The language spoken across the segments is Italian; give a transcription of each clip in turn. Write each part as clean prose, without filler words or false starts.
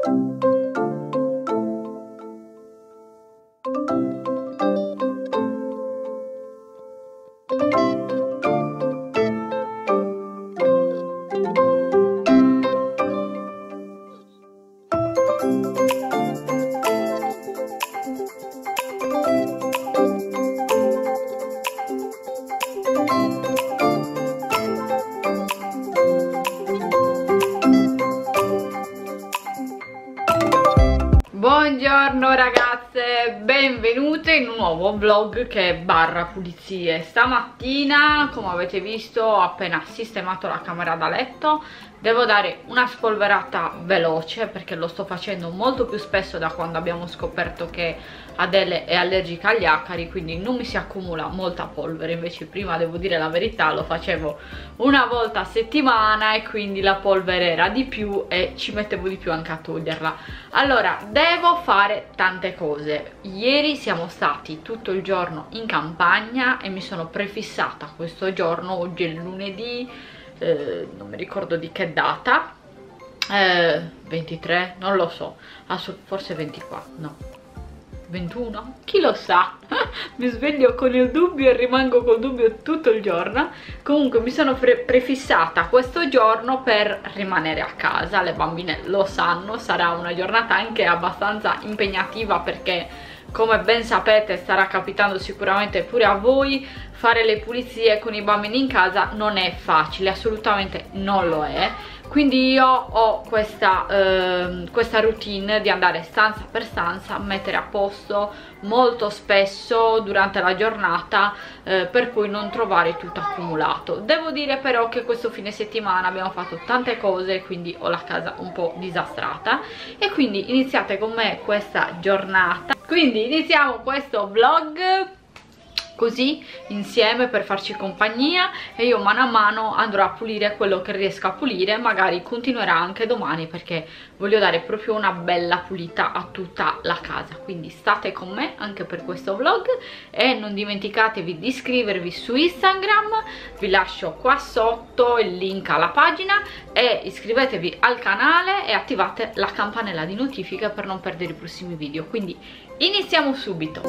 Buongiorno ragazze, benvenute in un nuovo vlog che è barra pulizie. Stamattina, come avete visto, ho appena sistemato la camera da letto. Devo dare una spolverata veloce perché lo sto facendo molto più spesso da quando abbiamo scoperto che Adele è allergica agli acari, quindi non mi si accumula molta polvere. Invece prima, devo dire la verità, lo facevo una volta a settimana e quindi la polvere era di più e ci mettevo di più anche a toglierla. Allora, devo fare tante cose. Ieri siamo stati tutto il giorno in campagna e mi sono prefissata questo giorno. Oggi è lunedì, non mi ricordo di che data, 23, non lo so, forse 24, no, 21, chi lo sa. Mi sveglio con il dubbio e rimango col dubbio tutto il giorno. Comunque mi sono prefissata questo giorno per rimanere a casa. Le bambine lo sanno, sarà una giornata anche abbastanza impegnativa perché, come ben sapete, starà capitando sicuramente pure a voi, fare le pulizie con i bambini in casa non è facile, assolutamente non lo è. Quindi io ho questa routine di andare stanza per stanza, mettere a posto molto spesso durante la giornata, per cui non trovare tutto accumulato. Devo dire però che questo fine settimana abbiamo fatto tante cose, quindi ho la casa un po' disastrata e quindi iniziate con me questa giornata. Quindi iniziamo questo vlog così insieme per farci compagnia e io mano a mano andrò a pulire quello che riesco a pulire. Magari continuerà anche domani perché voglio dare proprio una bella pulita a tutta la casa, quindi state con me anche per questo vlog e non dimenticatevi di iscrivervi su Instagram. Vi lascio qua sotto il link alla pagina e iscrivetevi al canale e attivate la campanella di notifica per non perdere i prossimi video. Quindi iniziamo subito.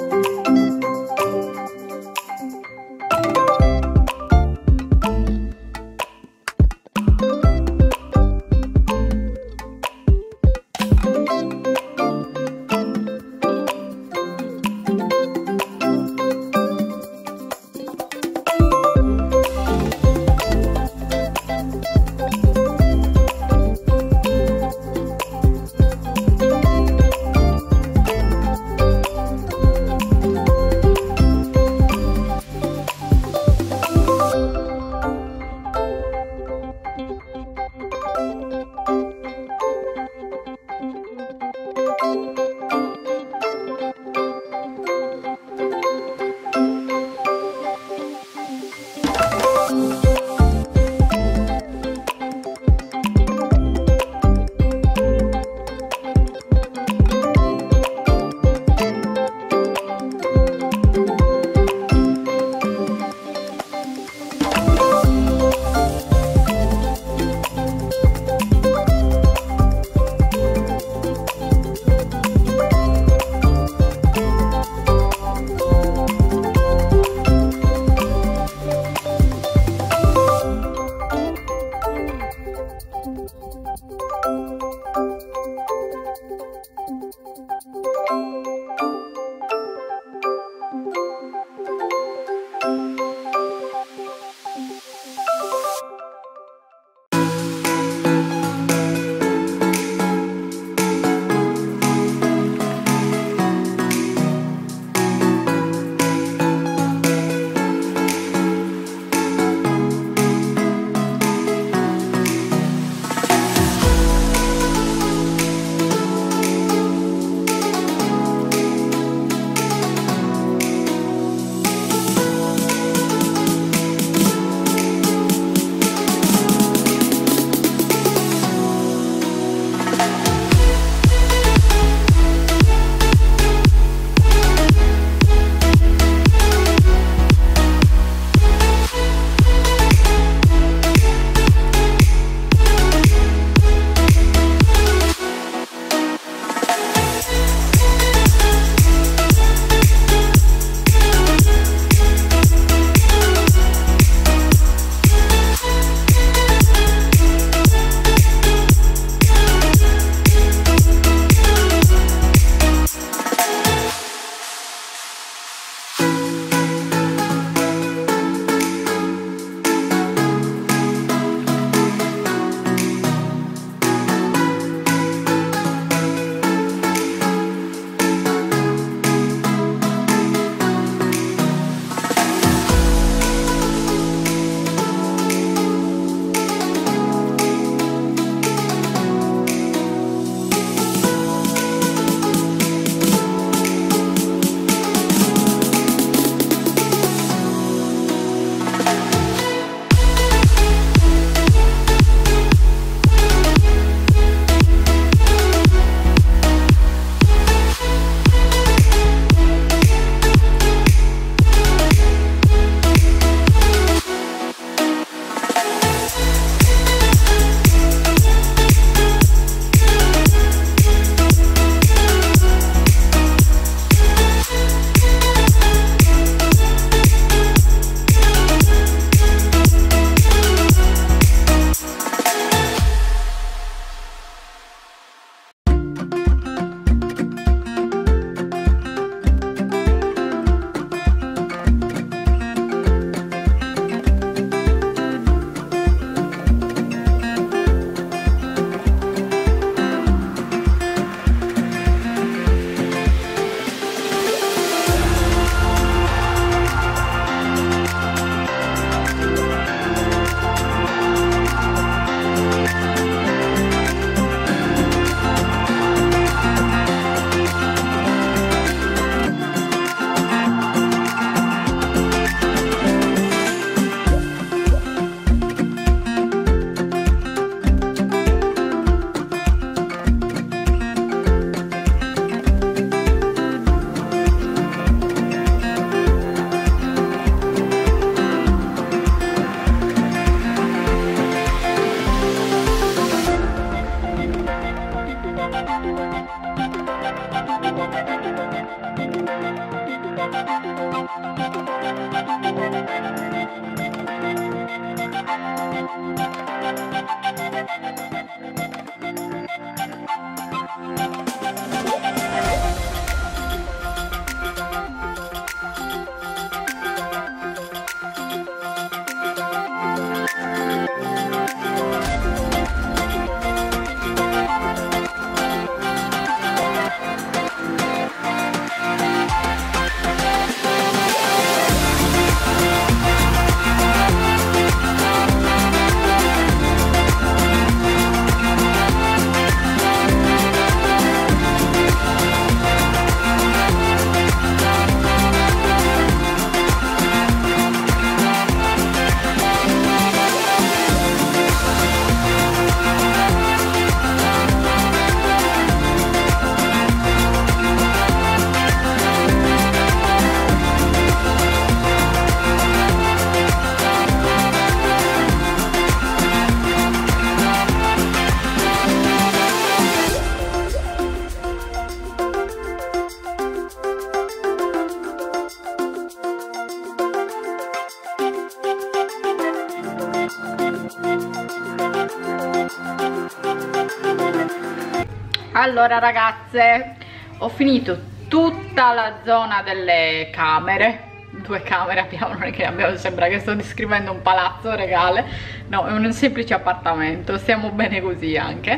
Allora ragazze, ho finito tutta la zona delle camere. 2 camere abbiamo, non è che abbiamo, sembra che sto descrivendo un palazzo regale, no, è un semplice appartamento, stiamo bene così anche.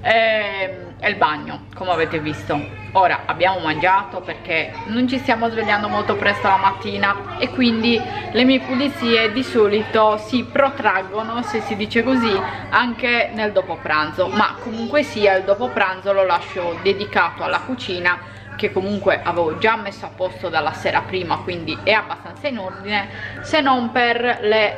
E il bagno, come avete visto. Ora abbiamo mangiato perché non ci stiamo svegliando molto presto la mattina e quindi le mie pulizie di solito si protraggono, se si dice così, anche nel dopo pranzo, ma comunque sia il dopo pranzo lo lascio dedicato alla cucina, che comunque avevo già messo a posto dalla sera prima, quindi è abbastanza in ordine, se non per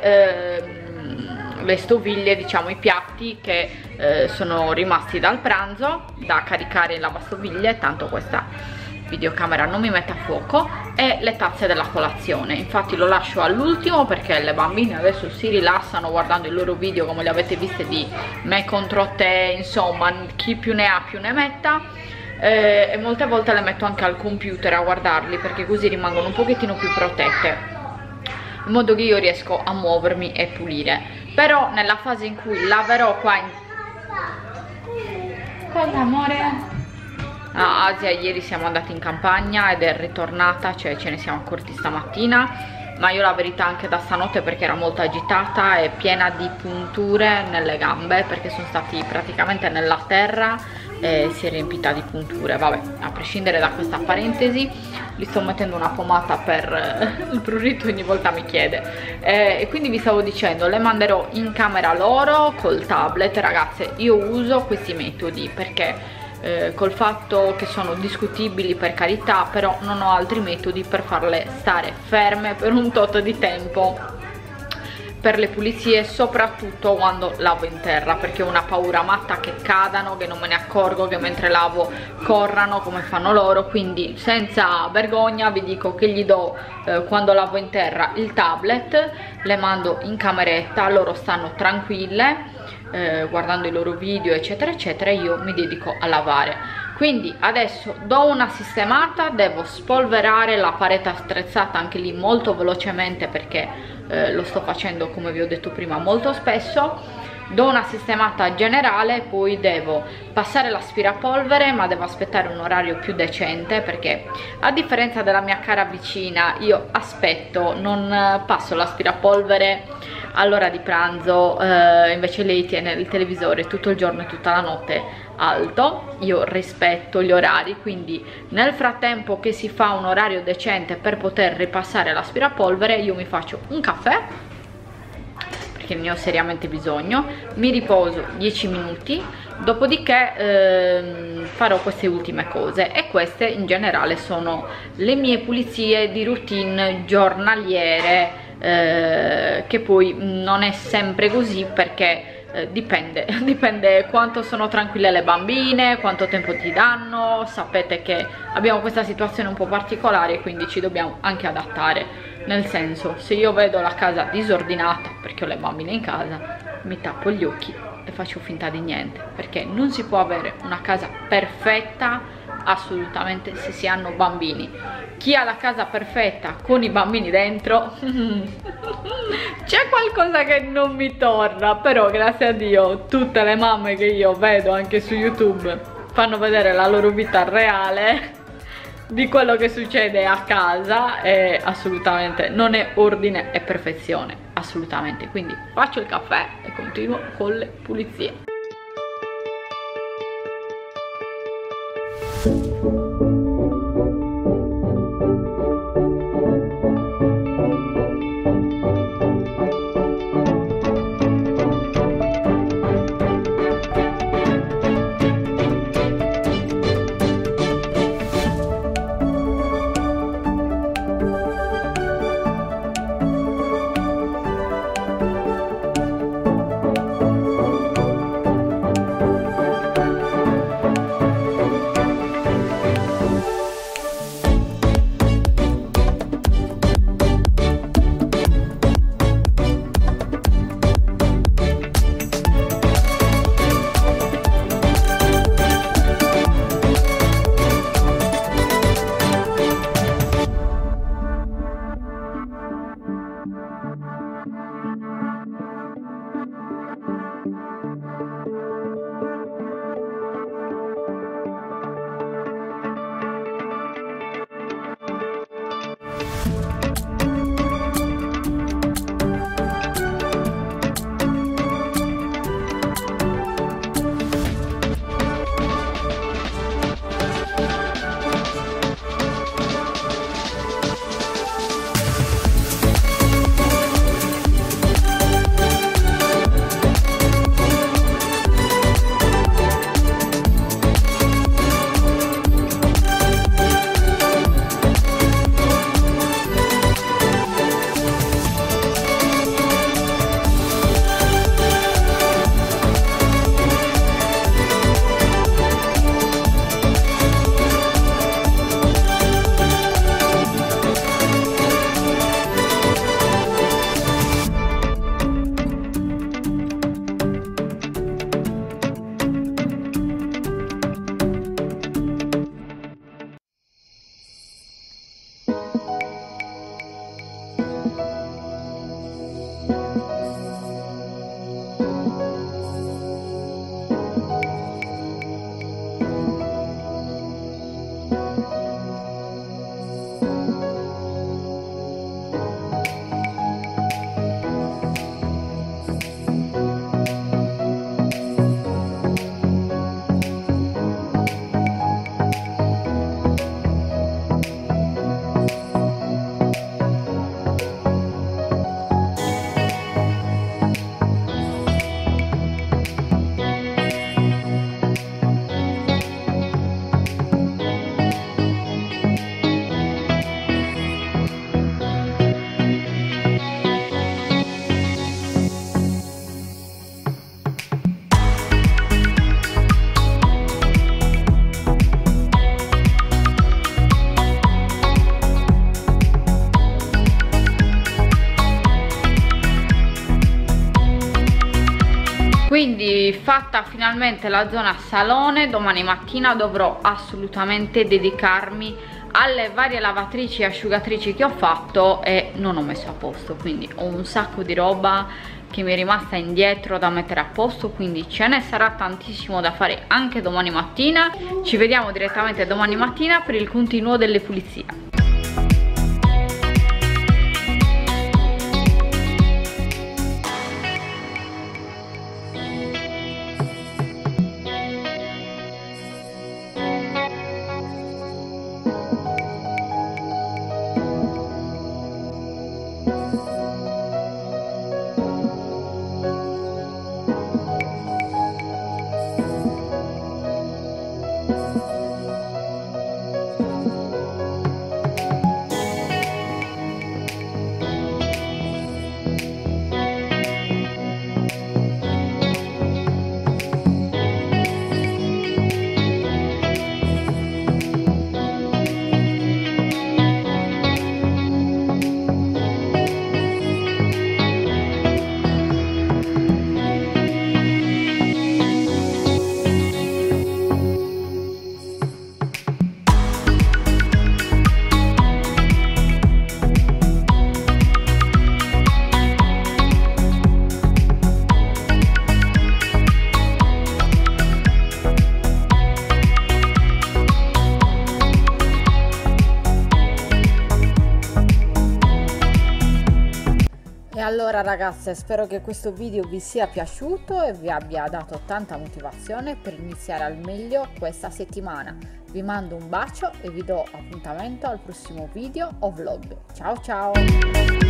le stoviglie, diciamo i piatti che sono rimasti dal pranzo da caricare in lavastoviglie, tanto questa videocamera non mi mette a fuoco, e le tazze della colazione. Infatti lo lascio all'ultimo perché le bambine adesso si rilassano guardando i loro video, come li avete viste, di me contro te, insomma chi più ne ha più ne metta. E molte volte le metto anche al computer a guardarli perché così rimangono un pochettino più protette, in modo che io riesco a muovermi e pulire. Però nella fase in cui laverò qua in... Cosa amore? A Asia ieri siamo andati in campagna ed è ritornata, cioè ce ne siamo accorti stamattina, ma io la verità anche da stanotte perché era molto agitata e piena di punture nelle gambe perché sono stati praticamente nella terra e si è riempita di punture. Vabbè, a prescindere da questa parentesi, gli sto mettendo una pomata per il prurito, ogni volta mi chiede, e quindi vi stavo dicendo, le manderò in camera loro col tablet. Ragazze, io uso questi metodi perché col fatto che sono discutibili, per carità, però non ho altri metodi per farle stare ferme per un tot di tempo per le pulizie, soprattutto quando lavo in terra, perché ho una paura matta che cadano, che non me ne accorgo, che mentre lavo corrano come fanno loro. Quindi senza vergogna vi dico che gli do quando lavo in terra il tablet, le mando in cameretta, loro stanno tranquille guardando i loro video eccetera eccetera, io mi dedico a lavare. Quindi adesso do una sistemata, devo spolverare la parete attrezzata anche lì molto velocemente perché lo sto facendo, come vi ho detto prima, molto spesso. Do una sistemata generale, poi devo passare l'aspirapolvere, ma devo aspettare un orario più decente perché, a differenza della mia cara vicina, io aspetto, non passo l'aspirapolvere all'ora di pranzo, invece lei tiene il televisore tutto il giorno e tutta la notte alto. Io rispetto gli orari, quindi nel frattempo che si fa un orario decente per poter ripassare l'aspirapolvere, io mi faccio un caffè perché ne ho seriamente bisogno, mi riposo 10 minuti, dopodiché farò queste ultime cose, e queste in generale sono le mie pulizie di routine giornaliere, che poi non è sempre così perché dipende quanto sono tranquille le bambine, quanto tempo ti danno. Sapete che abbiamo questa situazione un po' particolare, quindi ci dobbiamo anche adattare, nel senso, se io vedo la casa disordinata perché ho le bambine in casa, mi tappo gli occhi e faccio finta di niente, perché non si può avere una casa perfetta assolutamente se si hanno bambini. Chi ha la casa perfetta con i bambini dentro c'è qualcosa che non mi torna, però grazie a Dio tutte le mamme che io vedo anche su YouTube fanno vedere la loro vita reale di quello che succede a casa, e assolutamente non è ordine e perfezione, assolutamente. Quindi faccio il caffè e continuo con le pulizie. Quindi fatta finalmente la zona salone, domani mattina dovrò assolutamente dedicarmi alle varie lavatrici e asciugatrici che ho fatto e non ho messo a posto, quindi ho un sacco di roba che mi è rimasta indietro da mettere a posto, quindi ce ne sarà tantissimo da fare anche domani mattina. Ci vediamo direttamente domani mattina per il continuo delle pulizie. Allora ragazze, spero che questo video vi sia piaciuto e vi abbia dato tanta motivazione per iniziare al meglio questa settimana. Vi mando un bacio e vi do appuntamento al prossimo video o vlog. Ciao ciao!